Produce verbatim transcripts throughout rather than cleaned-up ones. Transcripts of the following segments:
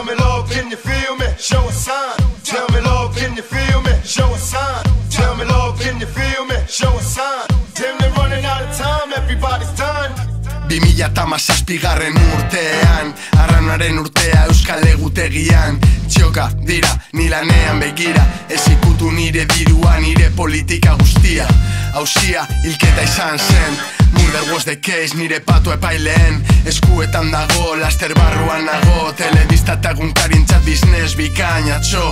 Tell me love, can you feel me? Show a sign. Tell me love, can you feel me? Show a sign. Tell me love, can you feel me? Show a sign. Damn, they're running out of time, everybody's done. Bi mila eta mazazpigarren urtean, arranaren urtea euskal egutegian. Txoka dira, ni lanean begira, ez ikutu nire dirua, nire politika guztia. Hauzia, hilketa izan zen, murder was the case, nire patu epaileen. Eskuetan dago, laster barruan nago, telebista eta gunkarintzat business bikaina txo.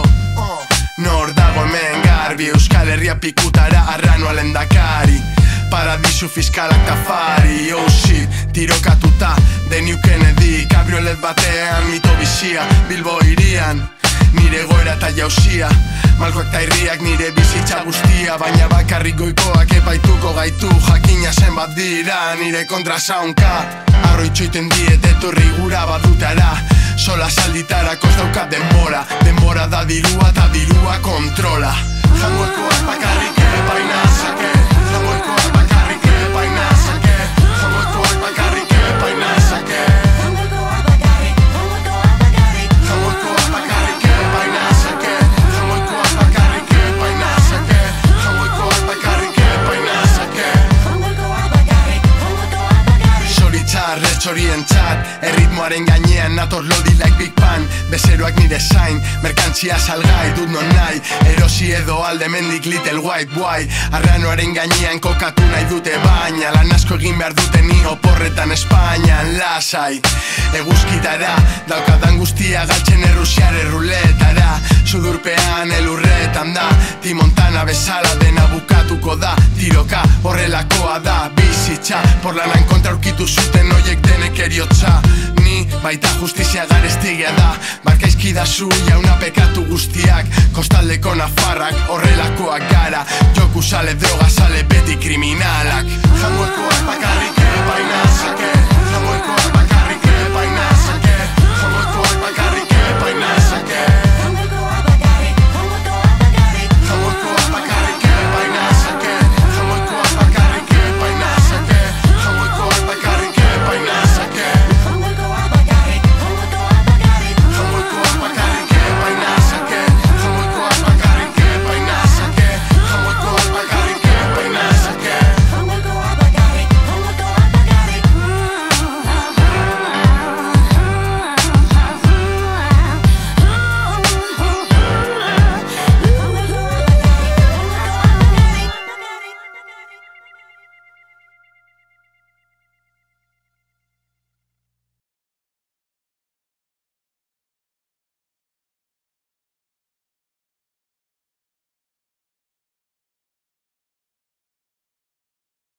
Nor dago hemen garbi, Euskal Herria pikutara arranoa lendakari. Paradisu fiskalak tafari, oh shit, tirokatuta The New Kennedy, kabriolet batean, mito bizia, Bilbo irian. Nire goera eta jauzia, malkoak ta irriak nire bizitza guztia. Baina bakarrik goikoak epaituko gaitu, jakina zenbat dira nire kontra zaunka. Arroitxoiten diet etorri gura badutara, sola salditarako ez daukat denbora. Denbora da dirua eta dirua kontrola. Jangoikoak bakarrik epaina zake, jangoikoak bakarrik epaina zake, jangoikoak bakarrik epaina zake, jangoikoak bakarrik, jangoikoak bakarrik, jangoikoak bakarrik epaina zake, jangoikoak bakarrik epaina zake, jangoikoak bakarrik epaina zake, jangoikoak bakarrik, jangoikoak bakarrik. Zoritzarrez txorientzat, erritmoaren gainean nator lodi like Big Pan. Bezeroak nire zain, merkantzia salgai dut non nahi, erosi edo alde mendik Little White Boy. Arranoaren gainean kokatu nahi dute baina, lan asko egin behar dute ni oporretan Espainian lasai. Eguzkitara, daukadan guztia galtzen errusiar erruletara. Sudurpean elurretan da, Timontana bezala dena bukatuko da. Tiroka horrelakoa da, bizitza, por lanan kontra aurkitu zuten oiek denek eriotza. Ni baita justizia garestigia da, barkaizkidazu jauna pekatu guztiak. Kostaldeko nafarrak horrelakoak gara, joku sale, droga sale, beti kriminalak. Jangoikoak bakarrik epaina zake,